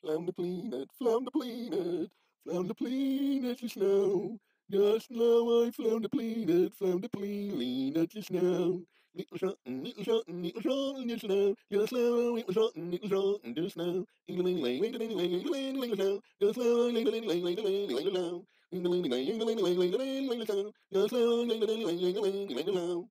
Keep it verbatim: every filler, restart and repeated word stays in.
Flounder pleenet, flounder pleenet, flounder pleenet the snow. Just now I found a pleenet, found a pleenet the snow. Little something, little something, little something the snow. Just now, little something, little something the snow. Ling ling ling ling ling ling ling ling ling. Just now, ling ling ling ling ling ling ling. Ling ling ling ling ling ling ling ling. Just now, ling ling ling ling ling ling ling.